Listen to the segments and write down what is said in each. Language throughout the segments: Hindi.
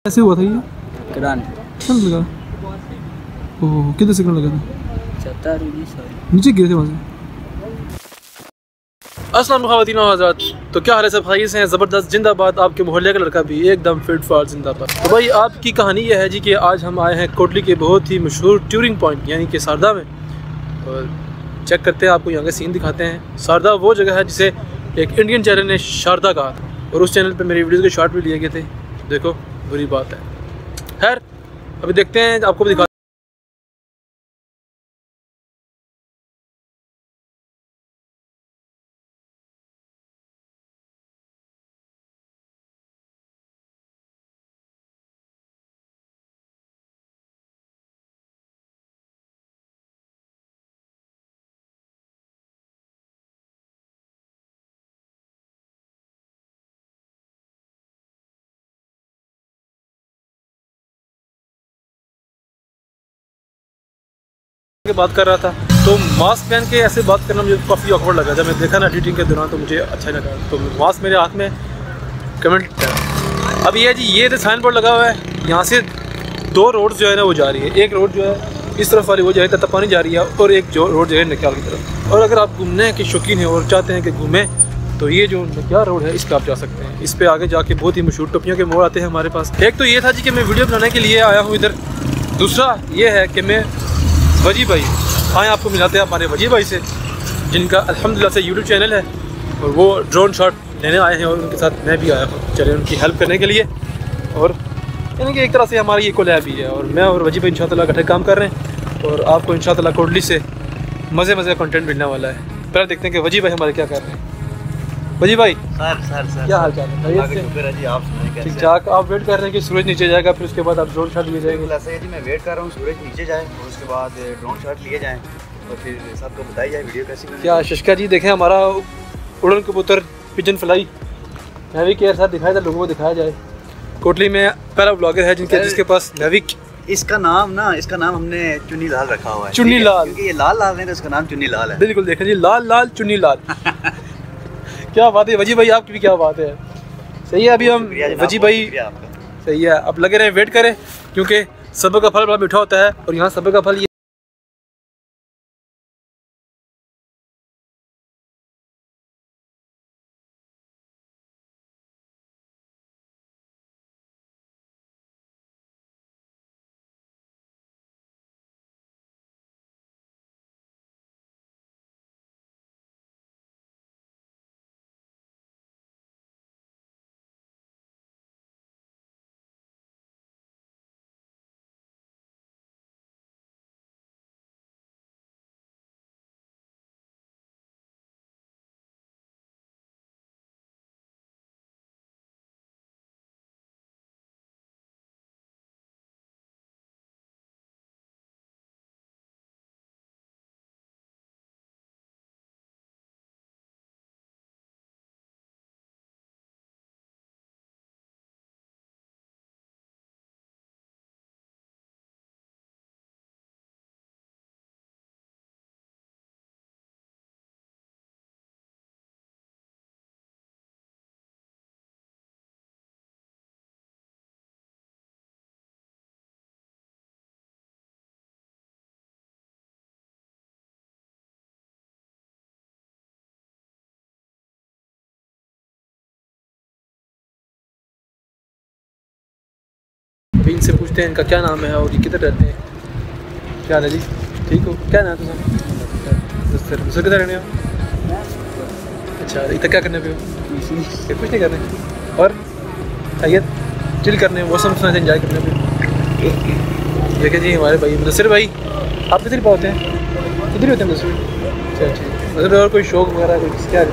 कैसे हुआ था ये? करंट लगा। ओह, कितने सेकंड लगा था? 17 नीचे गिरे थे वहाँ से। अस्सलाम ख़वातीन व हज़रात, तो क्या हाल है सब? खैरियत से हैं? ज़बरदस्त जिंदाबाद। आपके मोहल्ले का लड़का भी एकदम फिट फाट जिंदाबाद। तो भाई आपकी कहानी यह है जी कि आज हम आए हैं कोटली के बहुत ही मशहूर टूरिंग पॉइंट यानी कि शारदा में, और चेक करते हैं, आपको यहाँ के सीन दिखाते हैं। शारदा वो जगह है जिसे एक इंडियन चैनल ने शारदा कहा था, और उस चैनल पर मेरी वीडियोज़ के शॉर्ट भी लिए गए थे। देखो बुरी बात है। खैर अभी देखते हैं, आपको भी दिखा। बात कर रहा था तो मास्क पहन के ऐसे बात करना मुझे काफ़ी ऑकवर्ड लगा। जब मैं देखा ना एडिटिंग के दौरान तो मुझे अच्छा लगा, तो मास्क मेरे हाथ में कमेंट किया। अब ये जी ये साइन बोर्ड लगा हुआ है, यहाँ से दो रोड जो है ना वो जा रही है। एक रोड जो है इस तरफ वाली वो जो है तत्तापानी जा रही है, और एक जो रोड जो है नक्याल की तरफ। और अगर आप घूमने के शौकीन हैं और चाहते हैं कि घूमें तो ये जो नक्याल रोड है इस पर आप जा सकते हैं। इस पर आगे जाके बहुत ही मशहूर टोपियों के मोड़ आते हैं हमारे पास। एक तो ये था जी कि मैं वीडियो बनाने के लिए आया हूँ इधर। दूसरा ये है कि मैं वजी भाई आए आपको मिलाते हैं हमारे वजी भाई से, जिनका अल्हम्दुलिल्लाह से यूट्यूब चैनल है, और वो ड्रोन शॉट लेने आए हैं, और उनके साथ मैं भी आया हूँ चले उनकी हेल्प करने के लिए। और यानी कि एक तरह से हमारी ये कोलैब भी है, और मैं और वजी भाई इंशाअल्लाह इकट्ठे काम कर रहे हैं, और आपको इंशाअल्लाह कोटली से मज़े का कंटेंट मिलने वाला है। पहले देखते हैं कि वजी भाई हमारे क्या कर रहे हैं। वजी भाई सर क्या हाल चाल है? जी आप सुनाएं ठीक ठाक। आप वेट कर रहे हैं कि सूरज नीचे जाएगा, फिर उसके बाद आप ड्रोन शॉट लिए जाएंगे? ऐसा है जी, मैं वेट कर रहा हूँ सूरज नीचे जाए और उसके बाद ड्रोन शॉट लिए जाएं, और फिर सबको बताई जाए वीडियो कैसी बनी। क्या शशिका जी देखें हमारा उड़न कबूतर पिजन फ्लाई नेविक के साथ दिखाया था, लोगों को दिखाया जाए। कोटली में पहला ब्लॉगर है जिसके पास नेविक। इसका नाम हमने चुन्नी लाल रखा हुआ है। चुन्नी लाल, क्योंकि ये लाल लाल है तो इसका नाम चुन्नी लाल है। बिल्कुल देखें जी, लाल लाल चुन्नी लाल। क्या बात है वजी भाई, आपकी भी क्या बात है। सही है, अभी हम वजी भाई सही है, अब लगे रहे वेट करें, क्योंकि सब्र का फल बड़ा मीठा होता है, और यहाँ सब्र का फल ये इनसे पूछते हैं इनका क्या नाम है और ये किधर रहते हैं। क्या हाल है जी? ठीक हो? क्या नाम है तुम्हारा? दूसरे किधर रहने हो? अच्छा, इतना क्या करने पे हो? कुछ नहीं करने, और आइए चिल करने, मौसम से एंजॉय करने पे। देखें जी हमारे भाई मुदस्सिर भाई, आप किधर पहुँचते हैं? किधर होते हैं मुदस्सिर? अच्छा अच्छा, मतलब और कोई शौक वगैरह कुछ क्या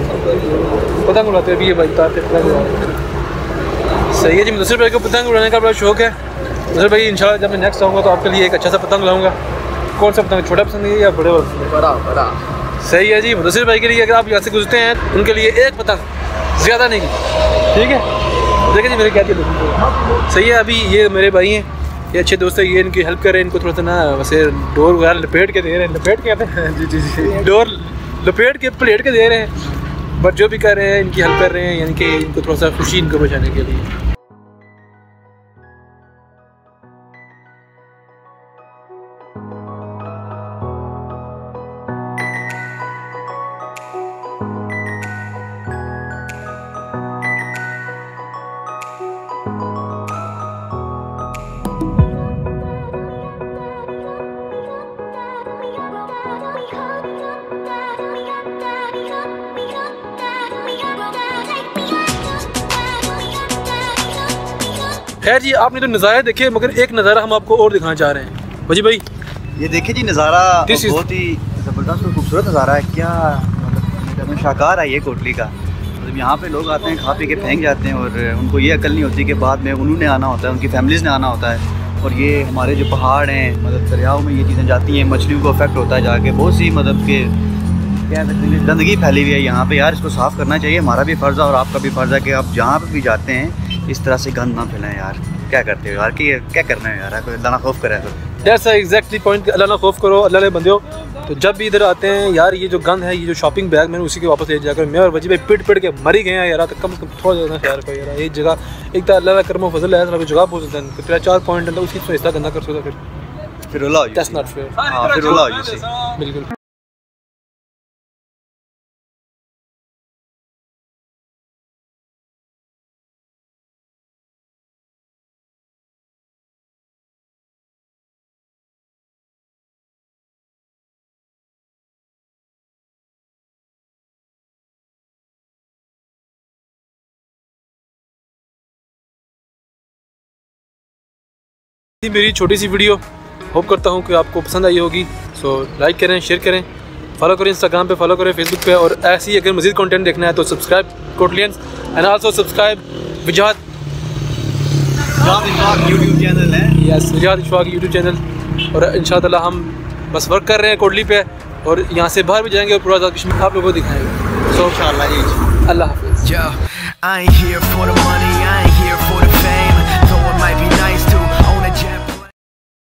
पतंग उड़ाते हैं? अभी ये भाई ताते सही है जी। मुदस्सिर भाई को पतंग उड़ाने का बड़ा शौक है। मुदस्सिर भाई इंशाल्लाह जब मैं नेक्स्ट आऊँगा तो आपके लिए एक अच्छा सा पतंग लाऊंगा। कौन सा पतंग, छोटा पसंद है या बड़े वाला? बड़ा। सही है जी। मुदस्सिर भाई के लिए अगर आप यहाँ से गुजरते हैं उनके लिए एक पतंग, ज़्यादा नहीं, ठीक है? देखिए जी मेरे क्या सही है। अभी ये मेरे भाई हैं, ये अच्छे दोस्त है, ये इनकी हेल्प कर रहे हैं। इनको थोड़ा सा ना वैसे डोर वगैरह लपेट के दे रहे हैं, लपेट के कहते हैं जी, डोर लपेट के प्लेट के दे रहे हैं, बट जो भी कर रहे हैं इनकी हेल्प कर रहे हैं, यानी कि इनको थोड़ा सा खुशी इनको बचाने के लिए। खैर जी, आपने तो नज़ारे देखे, मगर एक नज़ारा हम आपको और दिखाना चाह रहे हैं। वजी भाई ये देखिए जी, नज़ारा बहुत ही ज़बरदस्त और खूबसूरत नज़ारा है। क्या मतलब शाकार है ये कोटली का। मतलब यहाँ पे लोग आते हैं, खा पी के फेंक जाते हैं और उनको ये अकल नहीं होती कि बाद में उन्होंने आना होता है, उनकी फैमिलीज़ ने आना होता है। और ये हमारे जो पहाड़ हैं, मतलब दरियाओं में ये चीज़ें जाती हैं, मछलियों को अफेक्ट होता है जाके। बहुत सी मतलब के क्या कहते हैं, गंदगी फैली हुई है यहाँ पे यार। इसको साफ़ करना चाहिए, हमारा भी फ़र्ज़ है और आपका भी फ़र्ज़ है कि आप जहाँ पर भी जाते हैं इस तरह से गंद ना फैलाएं यार। क्या करते हो यार, कि क्या करना है यार, कोई अल्लाह ना खौफ करे। तो दैट्स एग्जैक्टली पॉइंट, अल्लाह ना खौफ करो, अल्लाह ने बंदे हो। तो जब भी इधर आते हैं यार, ये जो गंद है, ये जो शॉपिंग बैग, मैंने उसी के वापस ले जाकर मैं और वजी भाई पिट के मर ही गए हैं यार। तो कम से कम थोड़ा ज़्यादा ख्याल करो यार। एक जगह एक तो अल्लाह का करम फजल है, सब जगह बहुत ज़्यादा तेरा 4 पॉइंट है, उसकी तो हिस्सा गंदा कर सकता फिर रुला दैट्स नॉट फेयर। हाँ, फिर रुला हो जैसे बिल्कुल। मेरी छोटी सी वीडियो होप करता हूँ कि आपको पसंद आई होगी। सो लाइक करें, शेयर करें, फॉलो करें, इंस्टाग्राम पे फॉलो करें, फेसबुक पे। और ऐसे ही अगर मज़ीद कंटेंट देखना है तो सब्सक्राइब कोटलियंस एंड आल्सो सब्सक्राइब विजात यूट्यूब चैनल है। यस, विजात इशफाक यूट्यूब चैनल। और इंशाअल्लाह हम बस वर्क कर रहे हैं कोटली पे, और यहाँ से बाहर भी जाएंगे और पूरा कश्मीर आप लोगों को दिखाएंगे। सो इंशाअल्लाह, अल्लाह हाफ़िज़। I ain't here for the money, I ain't here for the fame, though it might be nice.